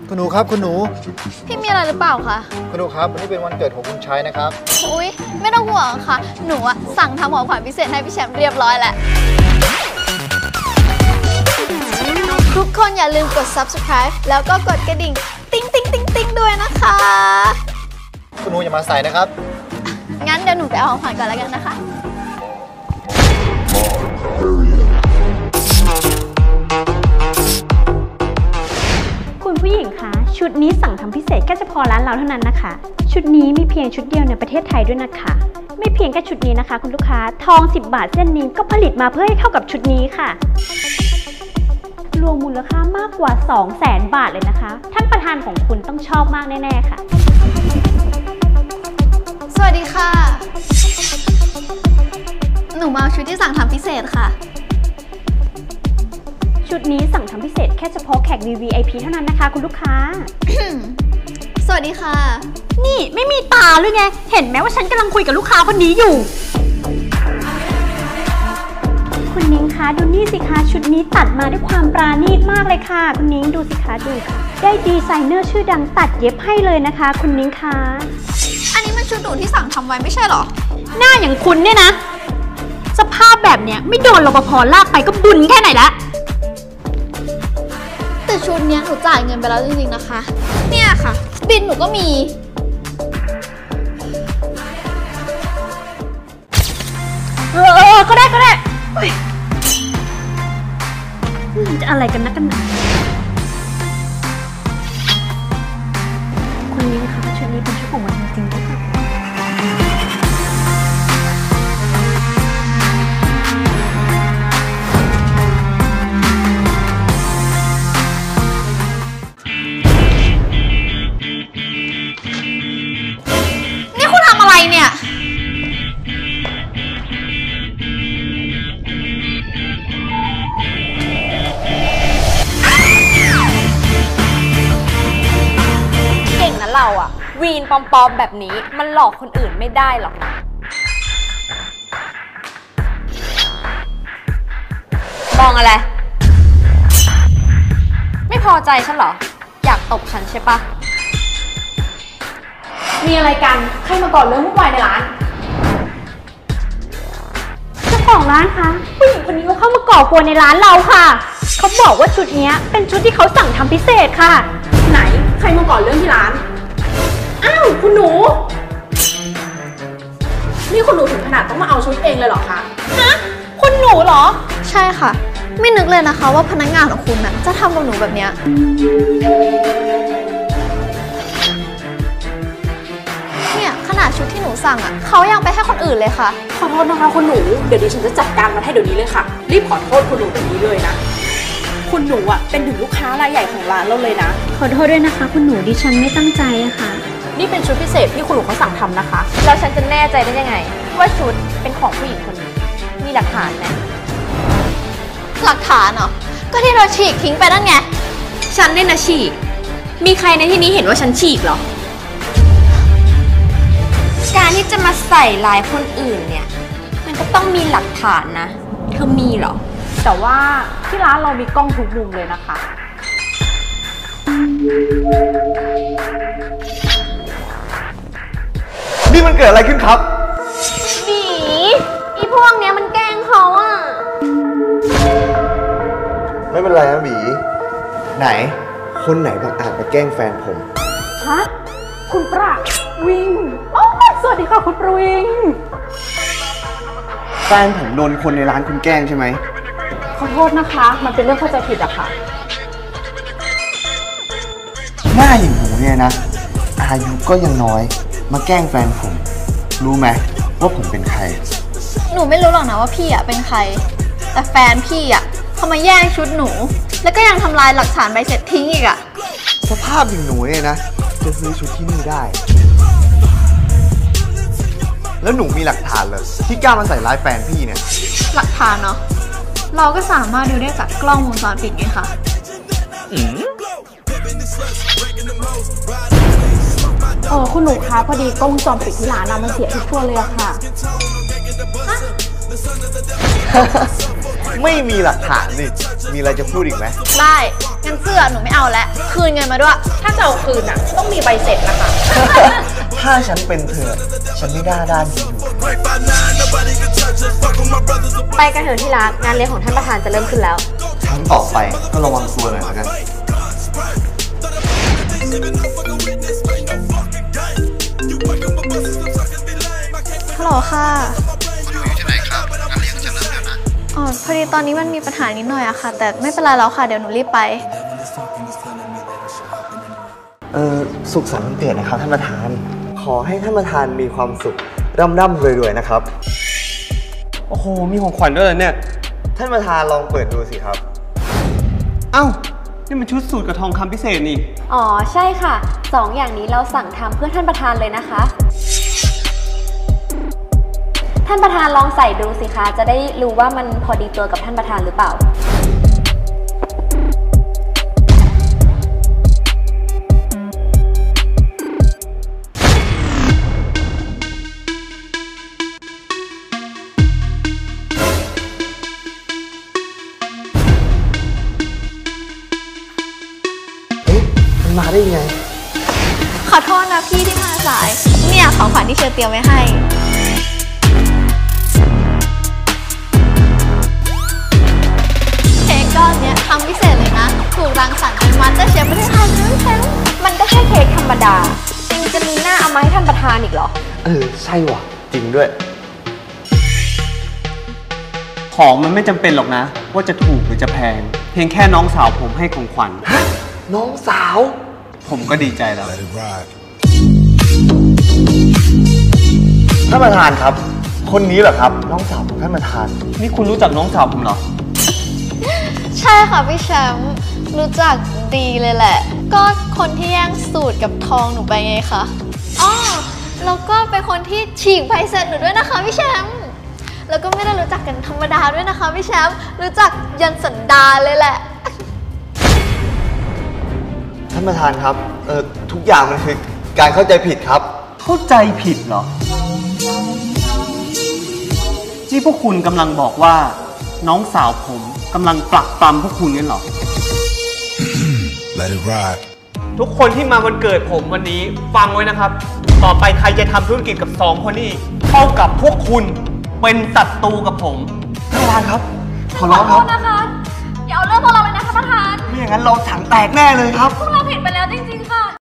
คุณหนูครับคุณหนูพี่มีอะไรหรือเปล่าคะคุณหนูครับวันนี้เป็นวันเกิดของคุณชัยนะครับอุ๊ยไม่ต้องห่วงค่ะหนูอะสั่งทำของขวัญพิเศษให้พี่แชมป์เรียบร้อยแล้วทุกคนอย่าลืมกด subscribe แล้วก็กดกระดิ่งติ๊งติ๊งติ๊งติ๊งด้วยนะคะคุณหนูอย่ามาใส่นะครับงั้นเดี๋ยวหนูไปเอาของขวัญก่อนแล้วกันนะคะคุณผู้หญิงคะชุดนี้สั่งทำพิเศษแค่เฉพาะร้านเราเท่านั้นนะคะชุดนี้มีเพียงชุดเดียวในประเทศไทยด้วยนะคะไม่เพียงแค่ชุดนี้นะคะคุณลูกค้าทอง10 บาทเส้นนี้ก็ผลิตมาเพื่อให้เข้ากับชุดนี้ค่ะรวมมูลค่ามากกว่า 200,000 บาทเลยนะคะท่านประธานของคุณต้องชอบมากแน่ๆค่ะสวัสดีค่ะหนูมาเอาชุดที่สั่งทำพิเศษค่ะชุดนี้สั่งทำพิเศษแค่เฉพาะแขก VVIP เท่านั้นนะคะคุณลูกค้าสวัสดีค่ะนี่ไม่มีตาหรือไงเห็นไหมว่าฉันกำลังคุยกับลูกค้าคนนี้อยู่คุณนิ้งคะดูนี่สิคะชุดนี้ตัดมาด้วยความปราณีตมากเลยค่ะคุณนิ้งดูสิคะดูค่ะได้ดีไซเนอร์ชื่อดังตัดเย็บให้เลยนะคะคุณนิ้งคะอันนี้มันชุดหนูที่สั่งทำไว้ไม่ใช่หรอหน้าอย่างคุณเนี่ยนะสภาพแบบเนี้ยไม่โดนรปภ.ลากไปก็บุญแค่ไหนละแต่ชุดนี้หนูจ่ายเงินไปแล้วจริงๆนะคะเนี่ยค่ะบินหนูก็มีก็ได้จะอะไรกันนะกันหนาคุณนิ้งคะชุดนี้เป็นชุดของวันจริงๆด้วยค่ะนี่คุณทำอะไรเนี่ยเราอะวีนปลอมๆแบบนี้มันหลอกคนอื่นไม่ได้หรอกมองอะไรไม่พอใจฉันเหรออยากตบฉันใช่ปะมีอะไรกันใครมาก่อนเรื่องวุ่นวายในร้านเจ้าของร้านคะผู้หญิงคนนี้เขาเข้ามาก่อกวนในร้านเราค่ะเขาบอกว่าชุดนี้เป็นชุดที่เขาสั่งทำพิเศษค่ะไหนใครมาก่อนเรื่องที่ร้านอ้าวคุณหนูนี่คุณหนูถึงขนาดต้องมาเอาชุดเองเลยเหรอคะฮะคุณหนูเหรอใช่ค่ะไม่นึกเลยนะคะว่าพนักงานของคุณน่ะจะทำกับหนูแบบเนี้ยเนี่ยขนาดชุดที่หนูสั่งอ่ะเขายังไปให้คนอื่นเลยค่ะขอโทษนะคะคุณหนูเดี๋ยวดิฉันจะจัดการมันให้เดี๋ยวนี้เลยค่ะรีบขอโทษคุณหนูเดี๋ยวนี้เลยนะคุณหนูอ่ะเป็นถึงลูกค้ารายใหญ่ของร้านเราเลยนะขอโทษด้วยนะคะคุณหนูดิฉันไม่ตั้งใจอะค่ะนี่เป็นชุดพิเศษที่คุณหนูเขาสั่งทำนะคะแล้วฉันจะแน่ใจได้ยังไงว่าชุดเป็นของผู้หญิงคนนี้มีหลักฐานไหมหลักฐานเหรอก็ที่เราฉีกทิ้งไปนั่นไงฉันได้นะฉีกมีใครในที่นี้เห็นว่าฉันฉีกเหรอการที่จะมาใส่ลายคนอื่นเนี่ยมันก็ต้องมีหลักฐานนะเธอมีเหรอแต่ว่าที่ร้านเรามีกล้องทุกมุมเลยนะคะนี่มันเกิดอะไรขึ้นครับบีอีพวกเนี้ยมันแกล้งเขาอะไม่เป็นไรนะบีไหนคนไหนบังอาจมาแกล้งแฟนผมฮะคุณประวิงสวัสดีค่ะคุณประวิงแฟนผมโดนคนในร้านคุณแกล้งใช่ไหมขอโทษนะคะมันเป็นเรื่องเข้าใจผิดอะค่ะหน้าอย่างหนูเนี่ยนะอายุก็ยังน้อยมาแกล้งแฟนผมรู้ไหมว่าผมเป็นใครหนูไม่รู้หรอกนะว่าพี่อะเป็นใครแต่แฟนพี่อะเขามาแย่งชุดหนูแล้วก็ยังทำลายหลักฐานใบเสร็จทิ้งอีกอะสภาพอย่างหนูเนี่ยนะจะซื้อชุดที่นี่ได้แล้วหนูมีหลักฐานเลยที่กล้ามาใส่ร้ายแฟนพี่เนี่ยหลักฐานเนาะเราก็สามารถดูได้จากกล้องวงจรปิดไงคะคุณหนูคะพอดีกล้องวงจรปิดที่ร้านมันเสียทุกตัวเลยอะค่ะไม่มีหลักฐานนี่มีอะไรจะพูดอีกไหมได้งั้นเสื้อหนูไม่เอาแล้วคืนเงินมาด้วยถ้าจะเอาคืนอ่ะต้องมีใบเสร็จนะคะถ้าฉันเป็นเธอ ฉันไม่ด้านอยู่ไปกันเถอะที่รักงานเลี้ยงของท่านประธานจะเริ่มขึ้นแล้วครั้งต่อไปก็ระวังตัวหน่อยแล้วกันฮัลโหลค่ะอ๋อพอดีตอนนี้มันมีปัญหานิดหน่อยอะค่ะ แต่ไม่เป็นไรแล้วค่ะเดี๋ยวหนูรีบไปสุขสันต์วันเกิดนะครับท่านประธาน ขอให้ท่านประธานมีความสุขร่ำรวยๆนะครับโอ้โห มีของขวัญด้วยเหรอเนี่ยท่านประธานลองเปิดดูสิครับเอ้า นี่มันชุดสูทกับทองคำพิเศษนี่อ๋อใช่ค่ะ2อย่างนี้เราสั่งทำเพื่อท่านประธานเลยนะคะ ท่านประธานลองใส่ดูสิคะจะได้รู้ว่ามันพอดีตัวกับท่านประธานหรือเปล่าเอ๊ะ มันมาได้ยังไงขอโทษนะพี่ที่มาสาย เนี่ยของขวัญที่เชอเตรียมไว้ให้ เค้กก้อนเนี้ยทำพิเศษเลยนะ ถูกรังสรรค์โดยมาสเตอร์เชฟประเทศไทยด้วยแชมป์มันก็แค่เค้กธรรมดายังจะมีหน้าเอามาให้ท่านประธานอีกเหรอใช่ว่ะ จริงด้วยของมันไม่จำเป็นหรอกนะ ว่าจะถูกหรือจะแพง เพียงแค่น้องสาวผมให้ของขวัญน้องสาวผมก็ดีใจแล้วท่านประธานครับ คนนี้เหรอครับ น้องสาวของท่านประธานนี่คุณรู้จักน้องสาวผมเหรอใช่ค่ะพี่แชมป์รู้จักดีเลยแหละ ก็คนที่แย่งสูตรกับทองหนูไปไงคะอ๋อแล้วก็เป็นคนที่ฉีกใบเสร็จหนูด้วยนะคะพี่แชมป์แล้วก็ไม่ได้รู้จักกันธรรมดาด้วยนะคะพี่แชมป์รู้จักยันสันดานเลยแหละท่านประธานครับ ทุกอย่างมันคือการเข้าใจผิดครับเข้าใจผิดเหรอ ที่พวกคุณกำลังบอกว่า น้องสาวผมกำลังปลักปลำพวกคุณงั้นเหรอ Let it ride. ทุกคนที่มาวันเกิดผมวันนี้ฟังไว้นะครับ ต่อไปใครจะทำธุรกิจกับ2 คนนี้เท่ากับพวกคุณเป็นศัตรูกับผมท่านประธานครับ ขอร้องครับนะคะอย่าเอาเรื่องพวกเราเลยนะท่านประธานไม่อย่างนั้นเราถังแตกแน่เลยครับพวกเราผิดไปแล้วจริงๆค่ะ